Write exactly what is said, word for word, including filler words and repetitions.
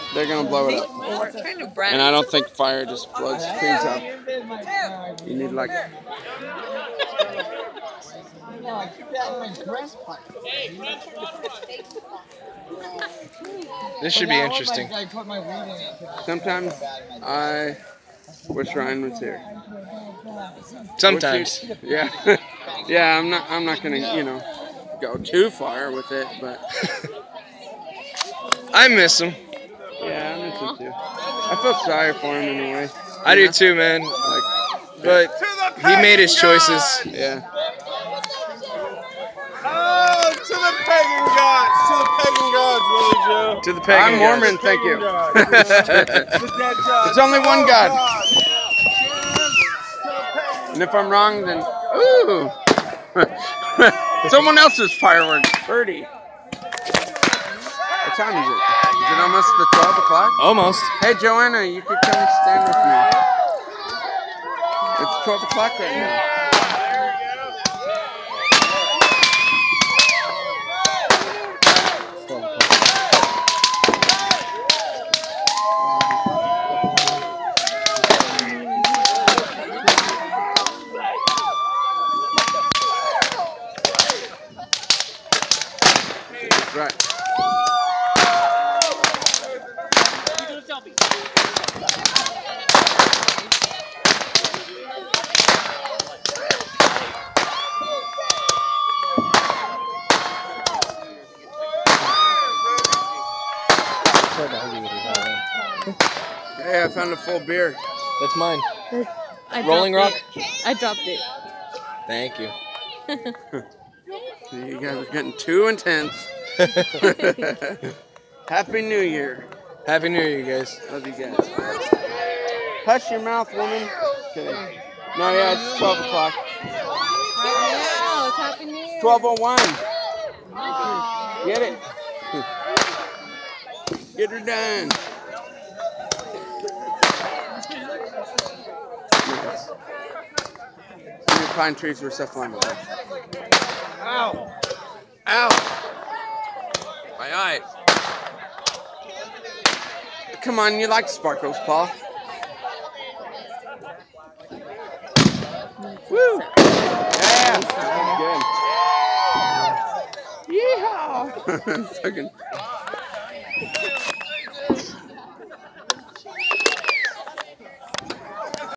they're gonna blow it up. And I don't think fire just blows trees up. You need like. This should be interesting. Sometimes I wish Ryan was here. Sometimes. Yeah. Yeah, I'm not I'm not gonna, you know, go too far with it, but I miss him. yeah, I miss him too. I feel sorry for him in a way. I do too, man. Like, but he made his choices. Yeah. Oh, to the pagan gods, to the pagan gods, Willie Joe. To the pagan I'm Mormon, gods. thank you. There's There's only one God. And if I'm wrong, then ooh, someone else's fireworks. Birdie. What time is it? Is it almost the twelve o'clock? Almost. Hey, Joanna, you could come stand with me. It's twelve o'clock right now. Right. Hey, I found a full beer. That's mine. I Rolling Rock? It. I dropped it. Thank you. You guys are getting too intense. Happy New Year. Happy New Year, you guys. Love you guys. Hush your mouth, woman. Okay. No, yeah, it's twelve o'clock. Oh, it's Happy New Year. twelve oh one. Get it. Get her done. Yes. Your pine trees were so fun. Ow. Ow. My eye. Come on, you like sparkles, Paul. Woo! Yeah! Good. Yeehaw! Fucking.